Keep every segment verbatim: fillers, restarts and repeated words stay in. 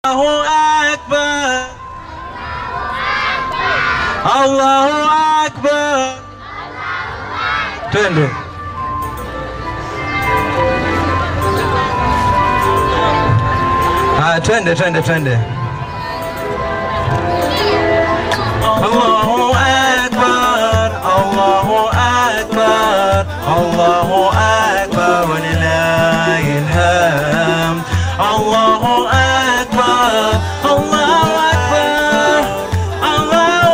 Allahu Akbar, Allahu Akbar. Twende. Ah, twende twende twende. Allahu Akbar, Allahu Akbar, Allahu Akbar, walillahil hamd. Allahu Akbar, Allahu Akbar, Allahu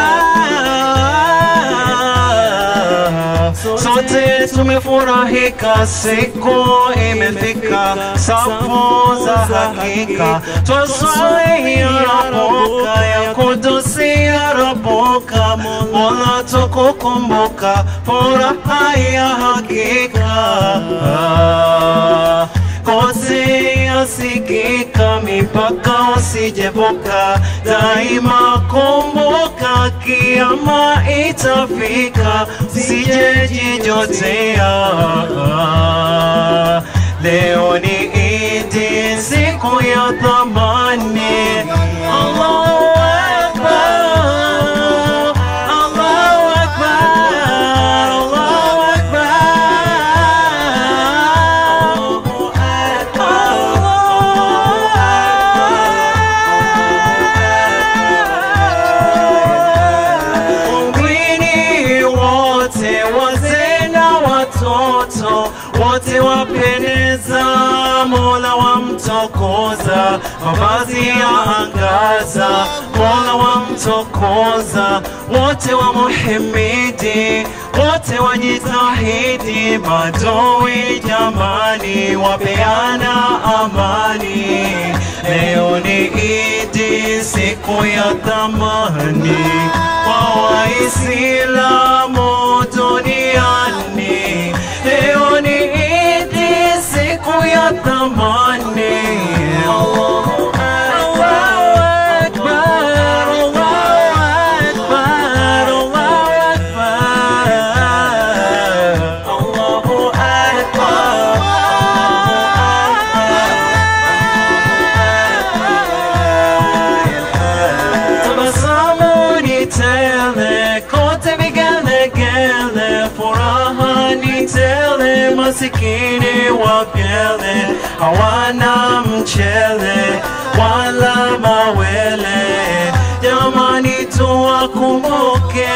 Akbar. Sote tumefurahika, siku imefika, safu za hakika, twaswali ya Rabuka, ya Kudusi ya Rabuka, Mola tukukumbuka, furaha ya hakika. Kosi yasikika, mipaka usijevuka, daima kumbuka, kiyama itafika, usijejijotea. Leo ni Idi, siku ya thamani. Allahu Akbar, Allahu Akbar, Allahu Akbar. Wengine wote, wazee na watoto, wote wapendeza, Mola wamtukuza, mavazi ya angaza, Mola wamtukuza, wote wamuhimidi, wote wajitahidi, maadui jamani wapeana amani. Leo ni Idi, siku ya thamani kwa Waislamu duniani. Leo ni Idi, siku ya thamani. Allahu Akbar, Allahu Akbar, Allahu Akbar, Allahu Akbar. Tabasamu ni tele, kote vigelegele, furaha ni tele, masikini wapele, hawana mchele wala mawele. Jamani tuwakumbuke,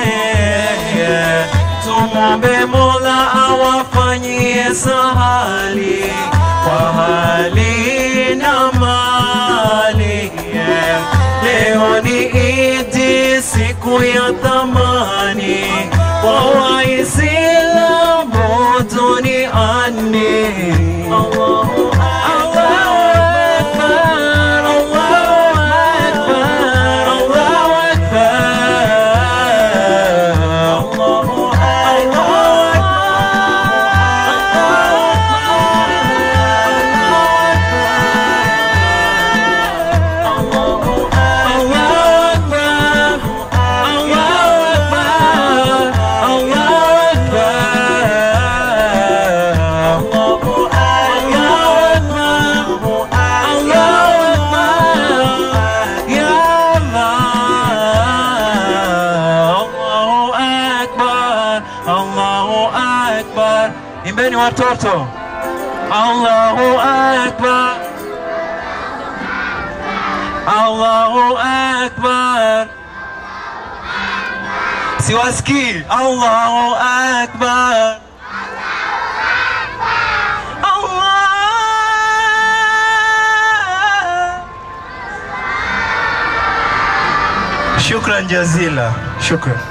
tumwombe Mola awafanyie sahali kwa hali na mali. Leo ni Idi, siku ya thamani kwa Waislamu duniani. Allahu Akbar, Allahu Akbar, Allahu Akbar, Allahu Akbar. Imbeni watoto. Allahu Akbar, Allahu Akbar. Siwasikii. Allahu Akbar, Allah. Shukran jazila. Shukran.